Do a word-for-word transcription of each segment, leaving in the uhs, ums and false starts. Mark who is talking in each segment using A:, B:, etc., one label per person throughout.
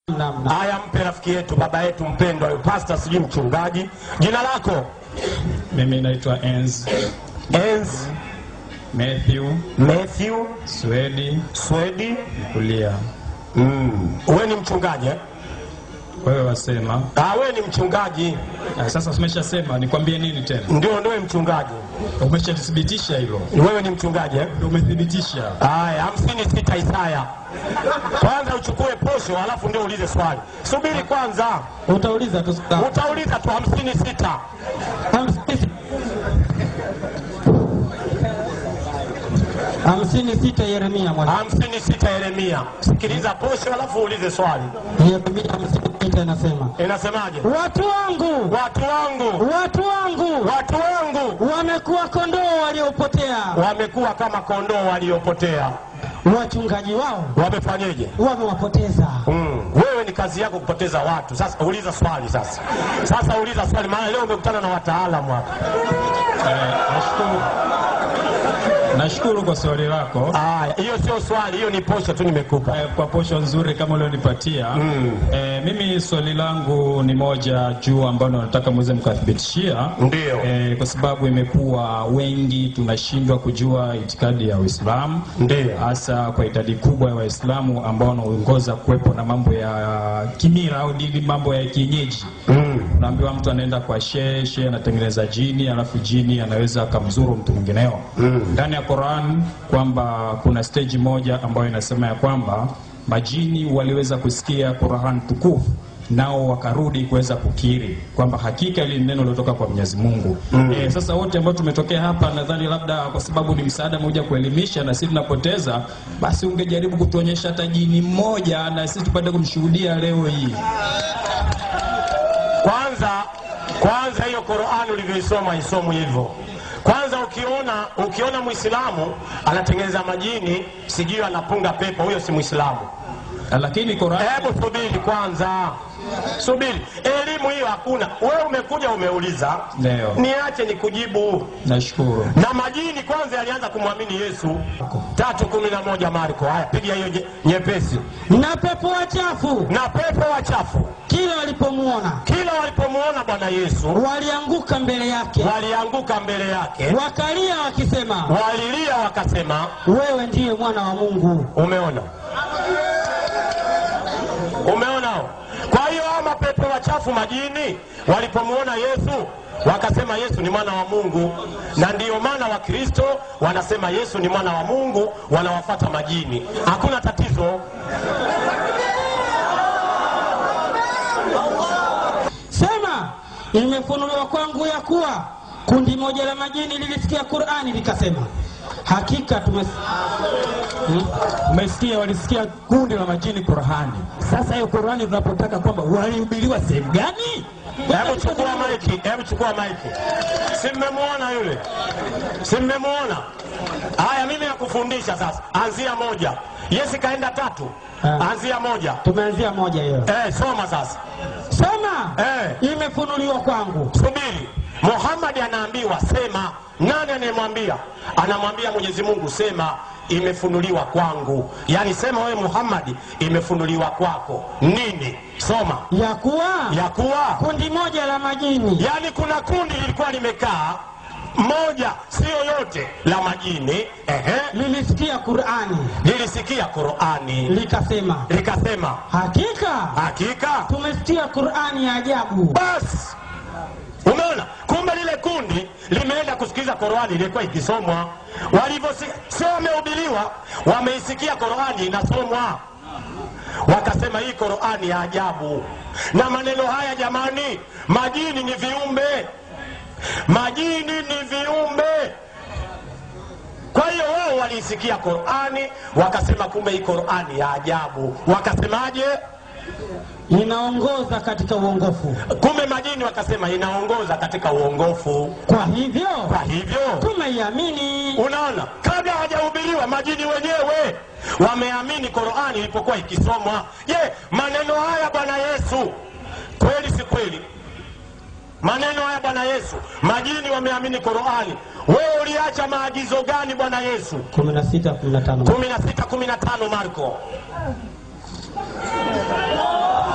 A: Haya, mpe rafiki yetu, baba yetu mpendwa, pastor sijui mchungaji. Jina lako?
B: Mimi naitwa Enz.
A: Enz
B: Matthew.
A: Matthew
B: Swedi.
A: Swedi
B: Kulia.
A: Mm. Wewe ni mchungaji eh?
B: Wewe wasema.
A: Ah, wewe ni mchungaji.
B: Ah, sasa umeshasema, nikwambie nini tena?
A: Ndio, ndio mchungaji.
B: Umeshathibitisha hilo.
A: Wewe ni mchungaji eh?
B: Ndio umethibitisha.
A: Haya, hamsini na sita Isaya. Kwanza uchukue posho alafu ndio uulize swali. Subiri kwanza.
C: Utauliza tu.
A: Utauliza tu hamsini na sita.
C: hamsini na sita Yeremia mwana.
A: hamsini na sita Yeremia. Sikiliza posho alafu uulize swali.
C: Yeremia hamsini na sita inasema.
A: Inasemaje?
C: Watu wangu,
A: watu wangu,
C: watu wangu,
A: watu wangu
C: wamekuwa kondoo waliopotea.
A: Wamekuwa kama kondoo waliopotea.
C: Wachungaji wao
A: wamefanyeje?
C: Wamewapoteza.
A: Mm. Wewe ni kazi yako kupoteza watu. Sasa uliza swali sasa. Sasa uliza swali, maana leo umekutana na wataalamu hapa.
B: Eh, nashukuru. Nashukuru kwa swali lako.
A: Ah, hiyo sio swali, hiyo ni posho tu nimekupa.
B: Eh, kwa posho nzuri kama ulionipatia.
A: Mm.
B: Eh, mimi swali langu ni moja juu ambalo nataka muweze mkathibitishia.
A: Ndio.
B: Eh, kwa sababu imekuwa wengi tunashindwa kujua itikadi ya Uislamu.
A: Ndio.
B: Hasa kwa idadi kubwa ya Waislamu ambao wanaongoza kuwepo na mambo ya kimila au dini, mambo ya kienyeji.
A: Mm.
B: Unaambiwa mtu anaenda kwa shehe, shehe anatengeneza jini, alafu jini anaweza akamzuru mtu mwingineo.
A: Mm.
B: Ndani ya Qur'an kwamba kuna stage moja ambayo inasema ya kwamba majini waliweza kusikia Qur'an tukufu nao wakarudi kuweza kukiri kwamba hakika ile neno lilotoka kwa Mwenyezi Mungu. Mm. E, sasa wote ambao tumetokea hapa nadhani labda kwa sababu ni msaada mmoja kuelimisha na sisi tunapoteza, basi ungejaribu kutuonyesha hata jini mmoja na sisi tupate kumshuhudia leo hii.
A: Kwanza kwanza hiyo Qur'an ulivyoisoma isomwe hivyo. Kwanza ukiona ukiona Muislamu anatengeneza majini, sijui anapunga pepo, huyo si Muislamu.
B: Lakini Qur'an,
A: hebu subiri kwanza. Subiri. Elimu hiyo hakuna. Wewe umekuja umeuliza.
B: Leo.
A: Niache nikujibu.
B: Nashukuru.
A: Na majini kwanza alianza kumwamini Yesu. tatu kumi na moja Marko. Haya, piga hiyo nyepesi.
C: Na pepo wachafu.
A: Na pepo wachafu.
C: Kila walipomuona.
A: Kila walipomuona Bwana Yesu.
C: Walianguka mbele yake.
A: Walianguka mbele yake.
C: Wakalia wakisema.
A: Walilia wakasema.
C: Wewe ndiye mwana wa Mungu.
A: Umeona? Umeona? Kwa hiyo hao mapepo wachafu majini walipomuona Yesu wakasema Yesu ni mwana wa Mungu, na ndiyo maana wa Kristo wanasema Yesu ni mwana wa Mungu, wanawafuata majini. Hakuna tatizo.
C: Sema, imefunuliwa kwangu ya kuwa kundi moja la majini lilisikia Qur'ani likasema, hakika tumes...
D: hmm? Umesikia walisikia kundi la majini Qur'ani. Sasa hiyo Qur'ani tunapotaka kwamba walihubiriwa sehemu gani?
A: Hebu chukua maiki, hebu chukua maiki. Si mmemwona yule? Si mmemwona? Haya, mimi nakufundisha sasa. Anzia moja. Yesi kaenda tatu. Ha. Anzia moja.
C: Tumeanzia moja hiyo.
A: Eh, soma sasa.
C: Sema.
A: Eh,
C: imefunuliwa kwangu.
A: Subiri. Muhammad anaambiwa sema. Nani anayemwambia? Anamwambia Mwenyezi Mungu sema imefunuliwa kwangu. Yaani sema wewe Muhammad imefunuliwa kwako. Nini? Soma.
C: Ya kuwa
A: ya kuwa
C: kundi moja la majini.
A: Yaani kuna kundi lilikuwa limekaa moja, sio yote, la majini. Ehe.
C: Lilisikia Qur'ani.
A: Lilisikia Qur'ani.
C: Likasema.
A: Likasema.
C: Hakika.
A: Hakika.
C: Tumesikia Qur'ani ya ajabu.
A: Bas. Umeona? Kumbe lile kundi limeenda kusikiliza Qur'ani ilikuwa ikisomwa. Walivyosikia, sio wamehubiriwa, wameisikia Qur'ani inasomwa. Wakasema hii Qur'ani ya ajabu. Na maneno haya jamani, majini ni viumbe. Majini ni viumbe. Kwa hiyo wao walisikia Qur'ani, wakasema kumbe hii Qur'ani ya ajabu. Wakasemaje?
C: Inaongoza katika uongofu.
A: Kumbe majini wakasema inaongoza katika uongofu.
C: Kwa hivyo,
A: kwa hivyo
C: tumeiamini.
A: Unaona? Kabla hajahubiriwa majini wenyewe wameamini Qur'ani ilipokuwa ikisomwa. Je, maneno haya Bwana Yesu kweli si kweli? Maneno haya Bwana Yesu, majini wameamini Qur'ani. Wewe uliacha maagizo gani Bwana Yesu?
C: kumi na sita kumi na tano
A: kumi na sita kumi na tano Marko.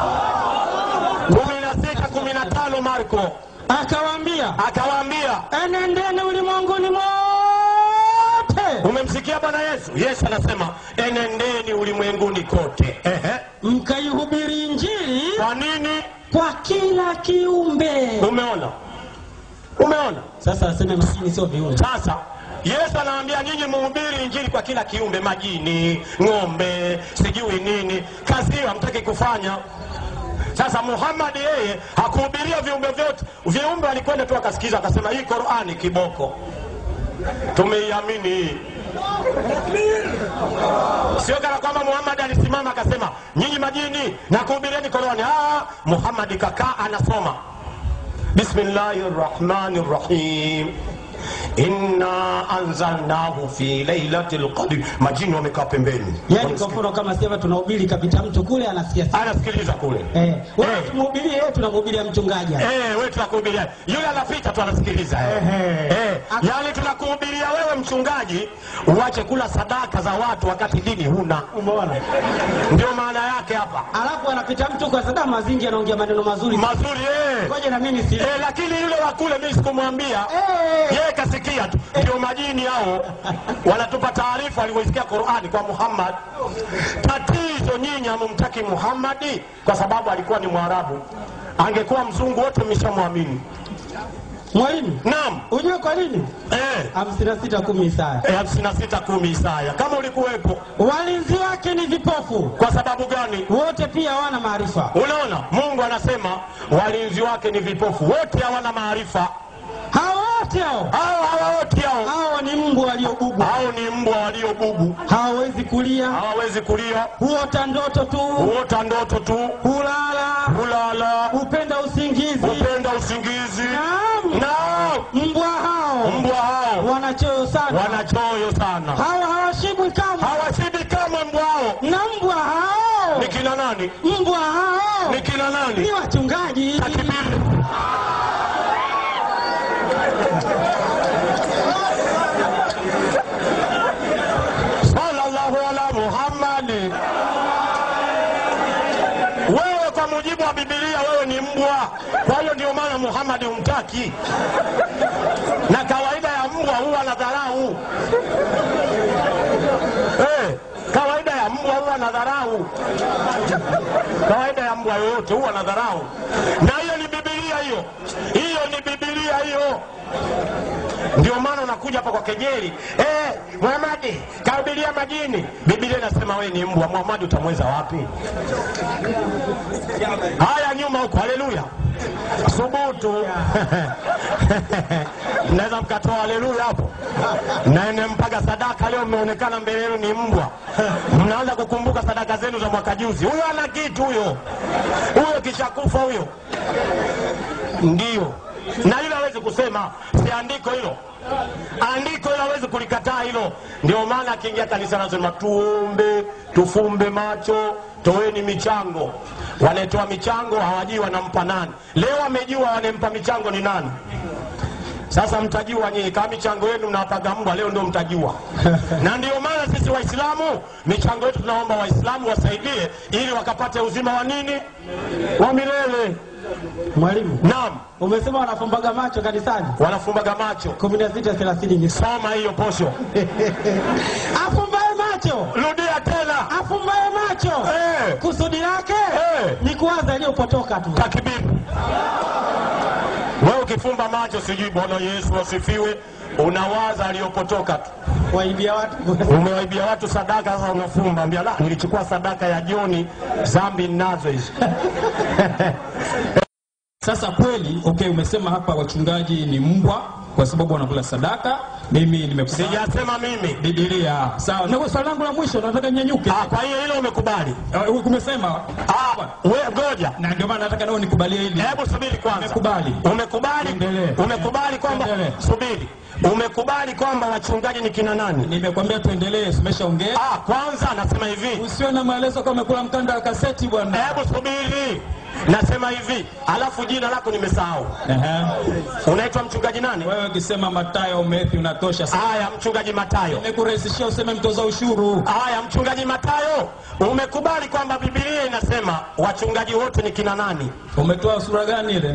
A: kumi na sita kumi na tano Marko
C: akawaambia
A: akawaambia,
C: enendeni ulimwenguni mote.
A: Umemsikia Bwana Yesu? Yesu anasema enendeni ulimwenguni kote. Ehe.
C: Mkaihubiri Injili.
A: Kwa nini?
C: Kwa kila kiumbe.
A: Umeona? Umeona?
C: Sasa aseme majini sio viumbe.
A: Sasa Yesu anawaambia nyinyi mhubiri Injili kwa kila kiumbe, majini, ng'ombe, sijui nini. Kazi hiyo hamtaki kufanya. Sasa Muhammad yeye hakuhubiria viumbe vyote. Viumbe alikwenda tu akasikiza akasema hii Qur'ani kiboko. Tumeiamini hii. Sio kana kwamba Muhammad alisimama akasema nyinyi majini na kuhubirieni Qur'ani. Ah, Muhammad kakaa anasoma. Bismillahirrahmanirrahim. Inna anzalnahu fi lailatul qadr. Majini wamekaa pembeni.
C: Yaani kwa mfano kama sema tunahubiri kapita mtu kule anasikia.
A: Anasikiliza kule.
C: Eh, wewe eh. Tumhubirie yeye tunamhubiria mchungaji.
A: Eh, wewe tunakuhubiria. Yule anapita tu anasikiliza. Eh. Eh. eh. Yaani tunakuhubiria wewe mchungaji uache kula sadaka za watu wakati dini huna.
C: Umeona?
A: Ndio maana yake hapa.
C: Alafu anapita mtu kwa sadaka mazingi anaongea maneno mazuri.
A: Mazuri eh.
C: Ngoja na mimi si.
A: Eh, lakini yule wa kule mimi sikumwambia.
C: Eh.
A: Yeye kasikia tu. Ndio majini hao wanatupa taarifa alivyosikia Qur'ani kwa Muhammad. Tatizo nyinyi hamumtaki Muhammad kwa sababu alikuwa ni Mwarabu. Angekuwa mzungu wote mmeshamwamini.
C: Mwalimu?
A: Naam.
C: Unajua kwa nini?
A: Eh.
C: hamsini na sita kumi Isaya.
A: Eh, hamsini na sita kumi Isaya. Kama ulikuwepo.
C: Walinzi wake ni vipofu.
A: Kwa sababu gani?
C: Wote pia hawana maarifa.
A: Unaona? Mungu anasema walinzi wake ni vipofu. Wote hawana maarifa.
C: Hao wote hao.
A: Hao hao wote hao.
C: Hao ni mbwa waliobubu.
A: Hao ni mbwa waliobubu.
C: Hawawezi kulia.
A: Hawawezi kulia.
C: Huota ndoto tu.
A: Huota ndoto tu.
C: Hulala.
A: Hulala.
C: Upenda usingizi.
A: Upenda usingizi.
C: Naam.
A: Naam.
C: Mbwa hao.
A: Mbwa hao.
C: Wanachoyo sana.
A: Wanachoyo sana.
C: Hao hawashibwi kamwe.
A: Hawashibwi kamwe mbwa hao.
C: Na mbwa hao.
A: Ni kina nani?
C: Mbwa hao.
A: Ni kina nani?
C: Ni wachungaji.
A: Takbiri. Sallallahu ala Muhammad. Wewe kwa mujibu wa Biblia wewe ni mbwa. Kwa hiyo ndio maana Muhammad humtaki. Na kawaida ya mbwa huwa na dharau. Eh, kawaida ya mbwa huwa na dharau. Kawaida ya mbwa yote huwa na dharau. Na hiyo ni Biblia hiyo. Hiyo ni Biblia hiyo. Ndio maana unakuja hapa kwa kejeli. Eh, Muhammad kahubiria majini. Biblia inasema wewe ni mbwa. Muhammad utamweza wapi? Haya nyuma huko. Haleluya. Subutu. Naweza mkatoa haleluya hapo. Na ene mpaga sadaka leo mmeonekana mbele yenu ni mbwa. Mnaanza kukumbuka sadaka zenu za mwaka juzi. Huyo ana kitu huyo. Huyo kishakufa huyo. Ndio. Na yule hawezi kusema si andiko hilo. Andiko hilo hawezi kulikataa hilo. Ndio maana akiingia kanisa anasema tuombe, tufumbe macho, toeni michango. Wanatoa michango hawajui wanampa nani. Leo wamejua wanempa michango ni nani. Sasa mtajua nyinyi kama michango yenu mnapaga mbwa leo ndio mtajua. Na ndio maana sisi Waislamu michango yetu tunaomba Waislamu wasaidie ili wakapate uzima wa nini? Wa milele.
C: Mwalimu.
A: Naam.
C: Umesema wanafumbaga macho kanisani?
A: Wanafumbaga macho.
C: kumi na sita thelathini.
A: Soma hiyo posho.
C: Afumbaye macho.
A: Rudia tena.
C: Afumbaye macho.
A: Eh.
C: Kusudi lake
A: Eh.
C: ni kuanza iliyopotoka tu.
A: Takbir. Wewe ukifumba macho sijui Bwana Yesu asifiwe, unawaza aliyopotoka tu.
C: Waibia watu.
A: Umewaibia watu sadaka sasa unafumba. Ambia la nilichukua sadaka ya jioni, dhambi ninazo hizo.
B: Sasa kweli, okay, umesema hapa wachungaji ni mbwa kwa sababu wanakula sadaka. Mimi nimekubali.
A: Sijasema mimi.
B: Biblia. Sawa. Na swali langu la mwisho nataka nyanyuke.
A: Ah, kwa hiyo hilo umekubali.
B: Uh, umesema
A: ah, wewe ngoja.
B: Na ndio maana nataka nao nikubalie hili.
A: Hebu subiri kwanza.
B: Umekubali.
A: Umekubali? Umekubali kwamba subiri. Umekubali kwamba wachungaji ni kina nani?
B: Nimekwambia tuendelee, umeshaongea.
A: Ah, kwanza nasema hivi.
B: Usiwe na maelezo kama umekula mkanda wa kaseti bwana.
A: Hebu subiri. nasema hivi, alafu jina lako nimesahau.
B: Ehe.
A: Unaitwa mchungaji nani?
B: Wewe ukisema Mathayo Matthew unatosha sana.
A: Haya, mchungaji Mathayo.
B: Nimekurahisishia useme mtoza ushuru.
A: Haya, mchungaji Mathayo, umekubali kwamba Biblia inasema wachungaji wote ni kina nani?
B: Umetoa sura gani ile?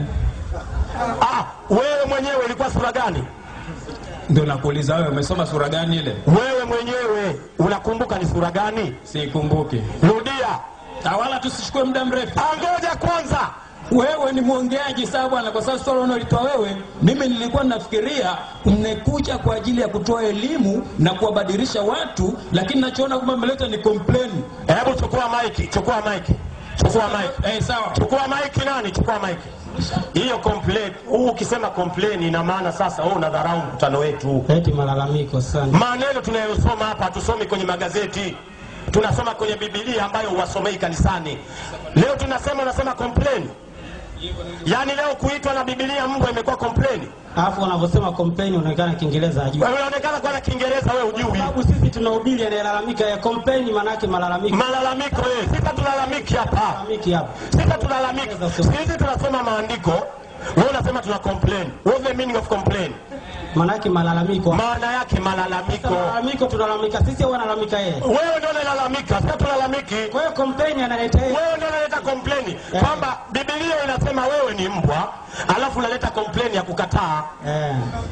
A: Ah, wewe mwenyewe ilikuwa sura gani?
B: Ndio nakuuliza, wewe umesoma sura gani ile?
A: Wewe mwenyewe unakumbuka ni sura gani?
B: Sikumbuki.
A: Rudia.
B: Wala tusichukue muda mrefu.
A: Angoja kwanza.
B: Wewe ni mwongeaji sawa bwana, kwa sababu swala unalitoa wewe. Mimi nilikuwa nafikiria mmekuja kwa ajili ya kutoa elimu na kuwabadilisha watu, lakini nachoona kwamba mmeleta ni complain.
A: Hebu chukua maiki, chukua maiki. Chukua maiki.
B: Eh, sawa.
A: Chukua maiki nani? Chukua maiki. Hiyo complain, huu ukisema complain ina maana sasa wewe unadharau mkutano wetu.
C: Eti malalamiko sana.
A: Maneno tunayosoma hapa hatusomi kwenye magazeti. Tunasoma kwenye Biblia ambayo huwasomei kanisani. Leo tunasema unasema complain. Yaani leo kuitwa na Biblia mbwa imekuwa complain.
C: Alafu wanavyosema complain unaonekana Kiingereza hajui.
A: Wewe unaonekana kwa na Kiingereza wewe hujui.
C: Sababu sisi tunahubiri anayelalamika, ya complain maana yake malalamiko.
A: Malalamiko wewe. Sisi tulalamiki hapa.
C: Malalamiki hapa.
A: Sisi tulalamiki. Sisi tunasoma maandiko. Wewe unasema tuna complain. What's the meaning of complain?
C: Maana yake malalamiko.
A: Maana yake malalamiko.
C: Malalamiko tunalalamika sisi au analalamika yeye?
A: Wewe ndio unalalamika, sisi tunalalamiki.
C: Kwa hiyo complain analeta yeye.
A: Wewe ndio unaleta complain
C: Eh.
A: kwamba Biblia inasema wewe ni mbwa, alafu unaleta complain ya kukataa.
C: Eh.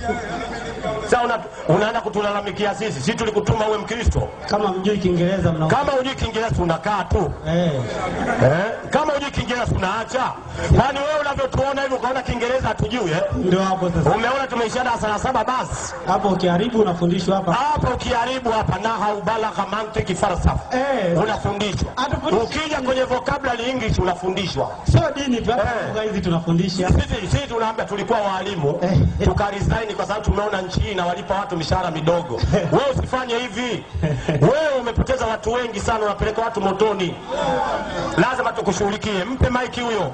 A: Sasa una, unaanza kutulalamikia sisi. Sisi tulikutuma uwe Mkristo.
C: Kama mjui Kiingereza mna.
A: Kama hujui Kiingereza unakaa tu.
C: Eh.
A: Eh? Kama hujui Kiingereza unaacha. Kwani wewe unavyotuona hivyo ukaona Kiingereza hatujui eh?
C: Ndio hapo sasa.
A: Umeona tumeisha darasa la saba basi.
C: Hapo ukiharibu unafundishwa hapa.
A: Hapa ukiharibu hapa nahau balagha mantiki falsafa.
C: Eh.
A: Unafundishwa.
C: Atufundisha.
A: Ukija kwenye vocabulary English unafundishwa.
C: Sio dini tu, hapa
A: Eh.
C: lugha hizi tunafundisha.
A: Sisi sisi tunaambia tulikuwa walimu,
C: Eh.
A: tukaresign kwa sababu tumeona nchi hii inawalipa watu mishahara midogo. Wewe usifanye hivi. Wewe umepoteza watu wengi sana, unapeleka watu motoni. Lazima tukushughulikie. Mpe maiki huyo.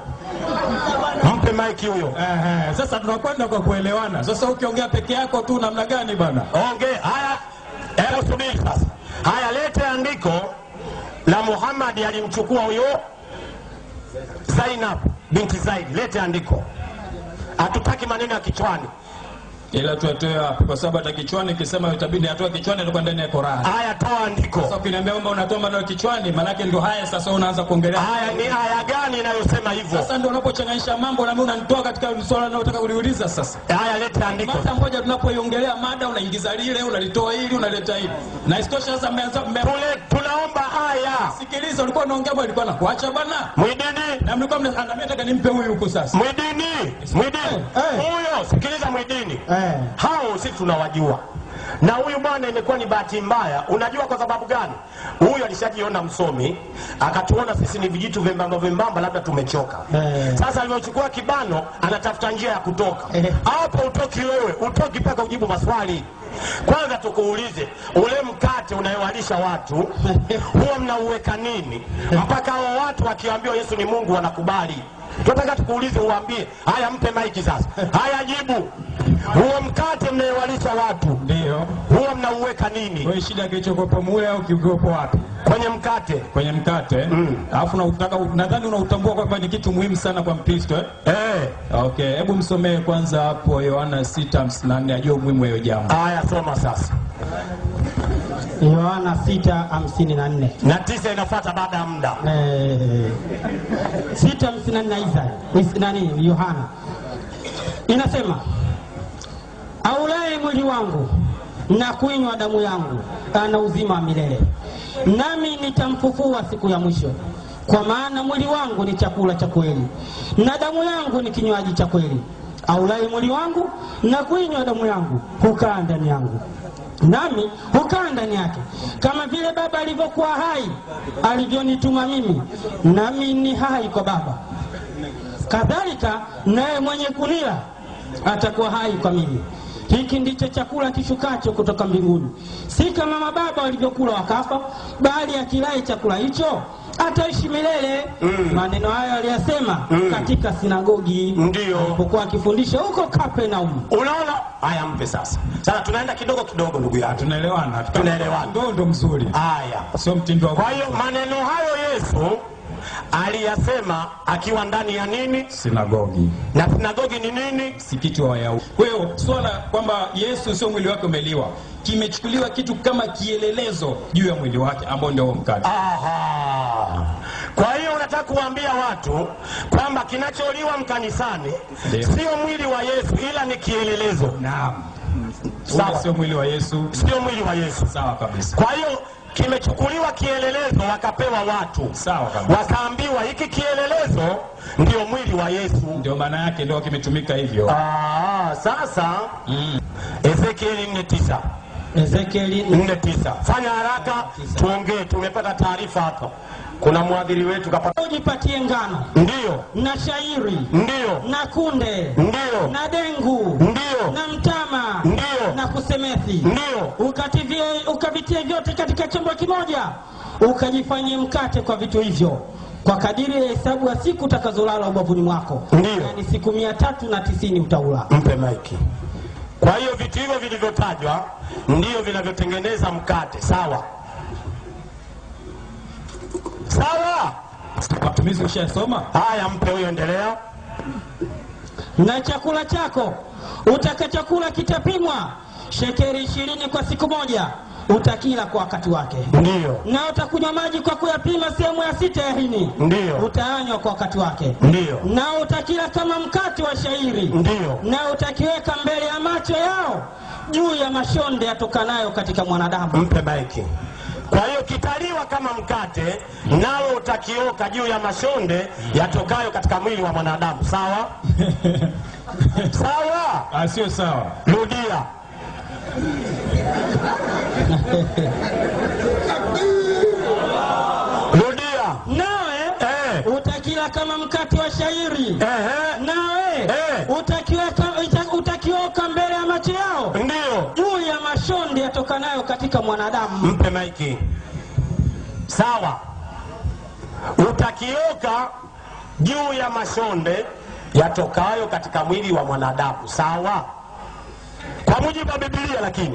A: Mpe maiki huyo.
B: Eh, sasa tunakwenda kwa kuelewana. Sasa ukiongea peke yako tu namna gani bana?
A: Ongea. Haya. Hebu subiri sasa. Haya, lete andiko la Muhammad alimchukua huyo Zainab binti Zaid. Lete andiko. Hatutaki maneno ya kichwani.
B: Ila tuatoe wapi? Kwa sababu hata kichwani kisema itabidi atoe kichwani ndio ndani ya Qur'an.
A: Haya, toa andiko.
B: Sasa ukiniambia kwamba unatoa maneno kichwani, maana yake ndio haya sasa unaanza kuongelea.
A: Haya ni aya gani inayosema hivyo?
B: Sasa ndio unapochanganisha mambo na mimi unanitoa katika swala ninalotaka kuliuliza sasa.
A: Haya, leta andiko.
B: Mada moja tunapoiongelea mada unaingiza lile, unalitoa hili, unaleta hili. Na istosha sasa mmeanza
A: Tule, tunaomba aya.
B: sikiliza, ulikuwa unaongea bwana, ulikuwa nakuacha bana.
A: Mwidini,
B: Na mlikuwa mnaanambia nataka nimpe huyu huko sasa.
A: Mwidini, Mwidini.
C: Eh.
A: Huyo, sikiliza Mwidini.
C: Eh.
A: Hao sisi tunawajua. Na huyu bwana imekuwa ni bahati mbaya. Unajua kwa sababu gani? Huyu alishajiona msomi, akatuona sisi ni vijitu vembamba vembamba, labda tumechoka.
C: Eh.
A: Sasa alivyochukua kibano, anatafuta njia ya kutoka.
C: Eh.
A: Hapo utoki wewe, utoki mpaka ujibu maswali. Kwanza tukuulize, ule mkate unayowalisha watu huwa mnauweka nini mpaka hao watu wakiambiwa Yesu ni Mungu wanakubali? Tunataka tukuulize, uambie. Haya, mpe maiki sasa. Haya, jibu. Huo mkate mnayowalisha watu
B: Ndio.
A: huwa mnauweka nini?
B: Wewe shida kilichokopo mule au kikopo wapi?
A: Kwenye mkate.
B: Kwenye mkate.
A: Mm.
B: Alafu na unataka nadhani unautambua kwamba ni kitu muhimu sana kwa Mkristo eh?
A: Eh.
B: Okay, hebu msomee kwanza hapo Yohana sita hamsini na nne ajue umuhimu wa hiyo jambo.
A: Haya, soma sasa.
C: Yohana sita hamsini na nne.
A: Na tisa inafuata baada ya muda.
C: Eh. sita hamsini na nne Isa. Nani? Yohana. Inasema, aulaye mwili wangu na kuinywa damu yangu ana uzima wa milele, nami nitamfufua siku ya mwisho. Kwa maana mwili wangu ni chakula cha kweli na damu yangu ni kinywaji cha kweli. Aulaye mwili wangu na kuinywa damu yangu hukaa ndani yangu, nami hukaa ndani yake, kama vile Baba alivyokuwa hai alivyonituma mimi, nami ni hai kwa Baba, kadhalika naye mwenye kunila atakuwa hai kwa mimi. Hiki ndicho chakula kishukacho kutoka mbinguni, si kama mababa walivyokula wakafa, bali akilaye chakula hicho ataishi milele. Mm. Maneno hayo aliyasema mm. katika sinagogi
A: Ndio
C: alipokuwa akifundisha huko Kapernaum.
A: Unaona? Haya, mpe sasa. Sasa tunaenda kidogo kidogo, ndugu yangu.
B: Tunaelewana?
A: Tunaelewana.
B: Ndio ndo mzuri.
A: Haya.
B: Sio mtindo wa.
A: Kwa hiyo maneno hayo Yesu aliyasema akiwa ndani ya nini?
B: Sinagogi.
A: Na sinagogi ni nini?
B: Msikiti wa Wayahudi. Kwa hiyo swala kwamba Yesu sio mwili wake umeliwa, kimechukuliwa kitu kama kielelezo juu ya mwili wake ambao ndio mkate.
A: Aha. Kwa hiyo unataka kuambia watu kwamba kinacholiwa mkanisani sio mwili wa Yesu ila ni kielelezo.
B: Naam.
A: Sawa,
B: sio mwili wa Yesu.
A: Sio mwili wa Yesu.
B: Sawa kabisa.
A: Kwa hiyo kimechukuliwa kielelezo wakapewa watu.
B: Sawa kabisa.
A: Wakaambiwa hiki kielelezo ndio mwili wa Yesu.
B: Ndio maana yake ndio kimetumika hivyo.
A: Ah, sasa
B: mm.
A: Ezekieli nne tisa.
C: Ezekieli
A: nne tisa. Fanya haraka tuongee, tumepata taarifa hapa. Kuna mwadhiri wetu kapata.
C: Ujipatie ngano.
A: Ndio.
C: Na shairi.
A: Ndio.
C: Na kunde.
A: Ndio.
C: Na dengu.
A: Ndio.
C: Na mtama.
A: Ndio.
C: Na kusemethi.
A: Ndio.
C: Ukativie ukavitie vyote katika chombo kimoja. Ukajifanyie mkate kwa vitu hivyo, kwa kadiri ya hesabu ya siku utakazolala ubavuni mwako.
A: Ndio.
C: Yaani siku mia tatu na tisini utaula.
A: Mpe maiki. Kwa hiyo vitu hivyo vilivyotajwa ndio vinavyotengeneza mkate. Sawa? Sawa?
B: Watumizi ushasoma?
A: Haya, mpe huyo, endelea.
C: Na chakula chako utakachokula kitapimwa shekeri ishirini kwa siku moja, utakila kwa wakati wake.
A: Ndio.
C: Na utakunywa maji kwa kuyapima sehemu ya sita ya hini.
A: Ndio.
C: Utaanywa kwa wakati wake.
A: Ndio.
C: Na utakila kama mkate wa shairi.
A: Ndio.
C: Na utakiweka mbele ya macho yao juu ya mashonde yatokanayo katika mwanadamu.
A: Mpe maiki. Kwa hiyo kitaliwa kama mkate, nalo utakioka juu ya mashonde yatokayo katika mwili wa mwanadamu. Sawa? Sawa?
B: Ah, sio sawa.
A: Rudia. Rudia.
C: Nawe
A: eh,
C: utakila kama mkate wa shairi.
A: Eh,
C: nawe
A: eh,
C: utakiweka utakioka mbele ya macho yao
A: ndio
C: juu ya mashonde yatokanayo katika mwanadamu.
A: Mpe maiki. Sawa? Utakioka juu ya mashonde yatokayo katika mwili wa mwanadamu. Sawa? Kwa mujibu wa Biblia. Lakini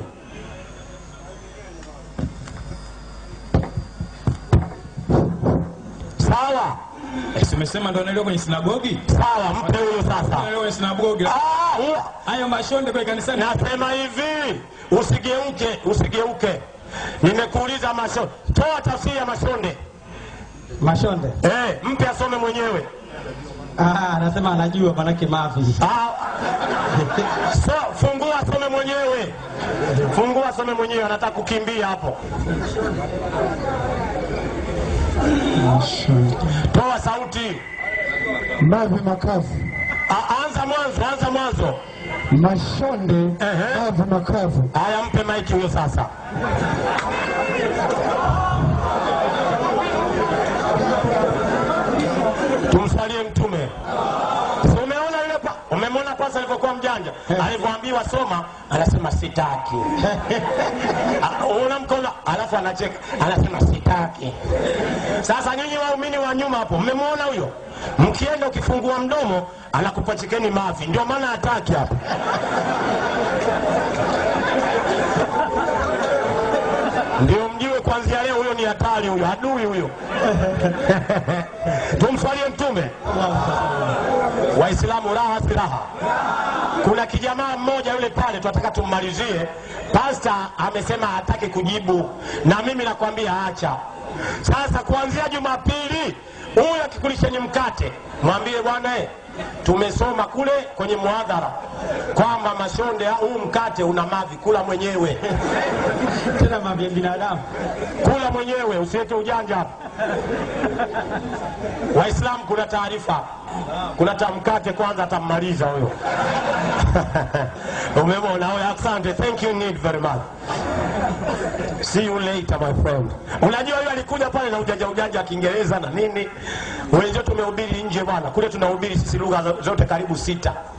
A: sawa,
B: umesema ndio nalio kwenye sinagogi?
A: Sawa, mpe huyo sasa.
B: Nalio kwenye sinagogi.
A: Ah,
B: hayo mashonde kwa kanisani.
A: Nasema hivi, usigeuke, usigeuke. Nimekuuliza mashonde. Toa tafsiri ya mashonde.
C: Mashonde.
A: Eh, mpe asome mwenyewe.
C: Ah, anasema anajua manake mavi.
A: Ah. So, fungua asome mwenyewe. Fungua asome mwenyewe, anataka kukimbia hapo. Toa sauti.
E: Mavi makavu.
A: Ah, anza mwanzo, anza mwanzo.
E: Mashonde, uh-huh. Mavi makavu.
A: Haya, mpe maiki huyo sasa. Tumsalie Mtume. Umeona yule pa? Umemwona kwanza alivyokuwa mjanja? Alivyoambiwa soma, anasema sitaki. Una mkono, alafu anacheka, anasema sitaki. Sasa nyinyi waumini wa nyuma hapo, mmemwona huyo? Mkienda ukifungua mdomo, anakupachikeni mavi. Ndio maana hataki hapo. Ndio mjiwe kuanzia leo huyo ni hatari, huyo adui huyo. Tumswalie Mtume. Waislamu raha silaha. Kuna kijamaa mmoja yule pale tunataka tummalizie. Pastor amesema hataki kujibu, na mimi nakwambia acha. Sasa kuanzia Jumapili huyo akikulisheni mkate, mwambie bwana eh, tumesoma kule kwenye muadhara kwamba mashonde huu mkate una mavi, kula mwenyewe.
C: Tena mavi ya binadamu.
A: Kula mwenyewe, usiweke ujanja hapa. Waislamu kuna taarifa. Kuna tamkate kwanza atammaliza huyo. Umemwona huyo? Asante. Thank you need very much. See you later my friend. Unajua huyo alikuja pale na ujanja ujanja Kiingereza na nini. Wenzetu tumehubiri nje bwana. Kule tunahubiri sisi lugha zote karibu sita.